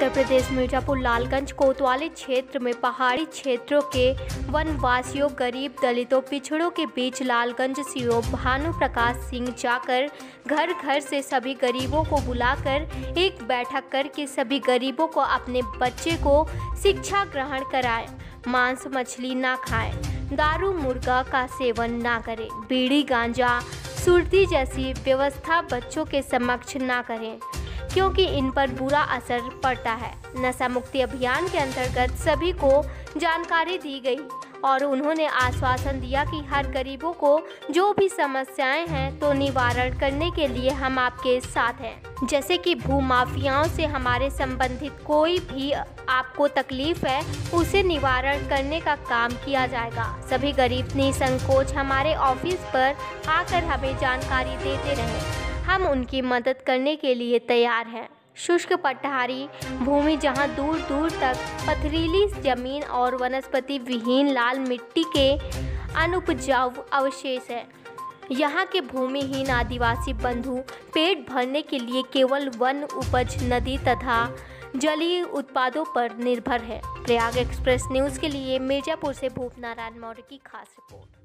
उत्तर प्रदेश मिर्जापुर लालगंज कोतवाली क्षेत्र में पहाड़ी क्षेत्रों के वनवासियों, गरीब, दलितों, पिछड़ों के बीच लालगंज सीओ भानु प्रकाश सिंह जाकर घर घर से सभी गरीबों को बुलाकर एक बैठक करके सभी गरीबों को अपने बच्चे को शिक्षा ग्रहण कराएं, मांस मछली ना खाएं, दारू मुर्गा का सेवन ना करें, बीड़ी गांजा सुर्ती जैसी व्यवस्था बच्चों के समक्ष ना करें क्योंकि इन पर बुरा असर पड़ता है। नशा मुक्ति अभियान के अंतर्गत सभी को जानकारी दी गई और उन्होंने आश्वासन दिया कि हर गरीबों को जो भी समस्याएं हैं तो निवारण करने के लिए हम आपके साथ हैं। जैसे कि भूमाफियाओं से हमारे संबंधित कोई भी आपको तकलीफ है उसे निवारण करने का काम किया जाएगा। सभी गरीब निसंकोच हमारे ऑफिस पर आकर हमें जानकारी देते रहें, हम उनकी मदद करने के लिए तैयार हैं। शुष्क पठारी भूमि जहां दूर दूर तक पथरीली जमीन और वनस्पति विहीन लाल मिट्टी के अनुपजाऊ अवशेष है, यहाँ के भूमिहीन आदिवासी बंधु पेट भरने के लिए केवल वन उपज, नदी तथा जलीय उत्पादों पर निर्भर है। प्रयाग एक्सप्रेस न्यूज़ के लिए मिर्जापुर से भूप नारायण मौर्य की खास रिपोर्ट।